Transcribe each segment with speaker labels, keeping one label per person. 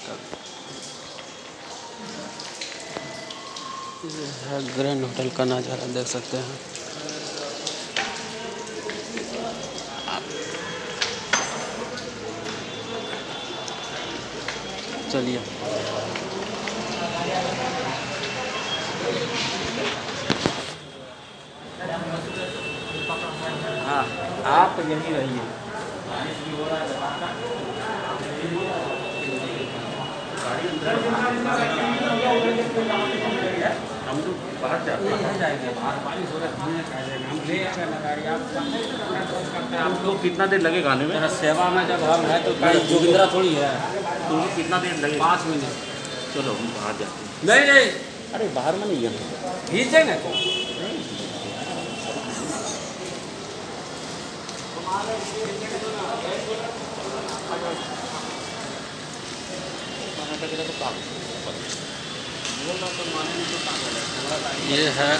Speaker 1: Hotel. ये है grand hotel का नज़ारा, देख सकते हैं चलिए
Speaker 2: हाँ, आप यहीं रहिए। हम लोग बाहर जाएंगे, बारिश हो रहा है, हम ले आएंगे लगाड़ी। आप लोग कितना देर लगेगा आने में?
Speaker 3: सेवा में जब हम है तो कोई जोगिंद्रा थोड़ी है।
Speaker 2: तो कितना देर लगेगा?
Speaker 3: 5 मिनट।
Speaker 2: चलो हम बाहर जाते हैं।
Speaker 3: नहीं,
Speaker 2: अरे बाहर में नहीं है,
Speaker 3: खींचेंगे तो
Speaker 1: ये है।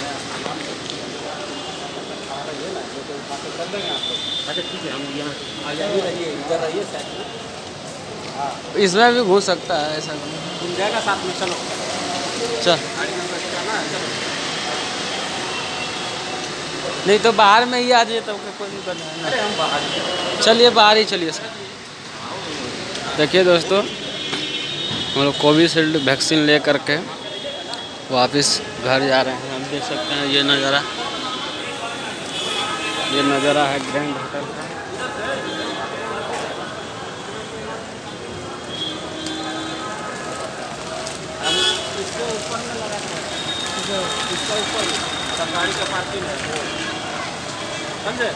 Speaker 2: अच्छा ठीक है, हम यहाँ
Speaker 3: इधर रहिए साइड में। हाँ,
Speaker 1: इसमें भी घुस सकता है ऐसा।
Speaker 3: तुम जाएगा साथ में, चलो
Speaker 1: चल
Speaker 3: गाड़ी में बैठ जाना, चलो।
Speaker 1: नहीं तो बाहर में ही आ जाइए, तब कोई नहीं करना।
Speaker 2: अरे हम बाहर
Speaker 1: चलिए बाहर ही चलिए सर। देखिए दोस्तों, हम लोग कोविशील्ड वैक्सीन ले करके वापस घर जा रहे हैं। हम देख सकते हैं ये नज़ारा है ग्रैंड होटल का।
Speaker 3: इसके ऊपर में लगा है, इसका ऊपर सरकारी का पार्किंग है, समझे?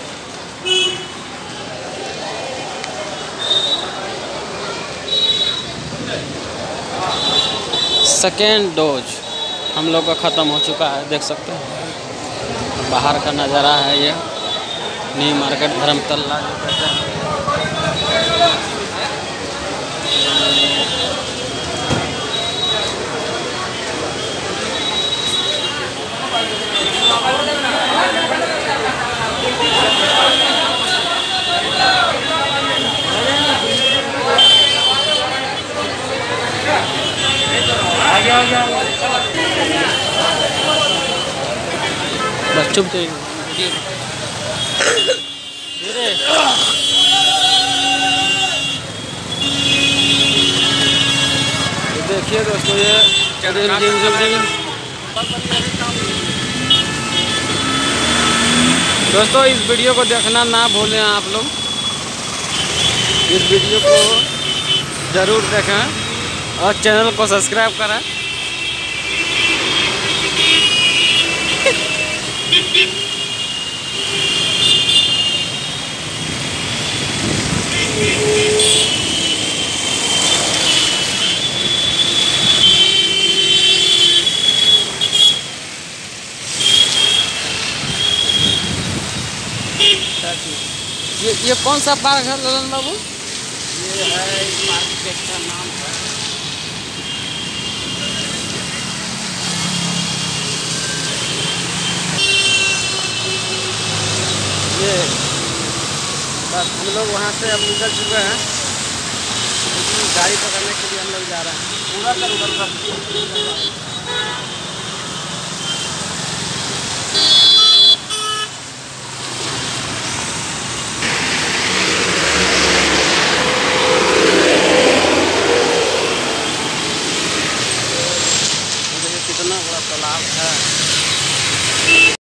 Speaker 1: सेकेंड डोज हम लोग का ख़त्म हो चुका है, देख सकते हैं। बाहर का नज़ारा है ये, न्यू मार्केट धर्मतला जो कहते हैं। बस चुप तो देखिए दोस्तों, ये दोस्तों इस वीडियो को देखना ना भूलें आप लोग। इस वीडियो को ज़रूर देखें और चैनल को सब्सक्राइब करें। ये कौन सा पार्क है ललन बाबू?
Speaker 3: ये है इस मार्केट का नाम है,
Speaker 1: ये बस हम लोग वहाँ से अब निकल चुके हैं, गाड़ी पकड़ने के लिए हम लोग जा रहे हैं।
Speaker 3: पूरा
Speaker 1: कितना बड़ा तालाब है।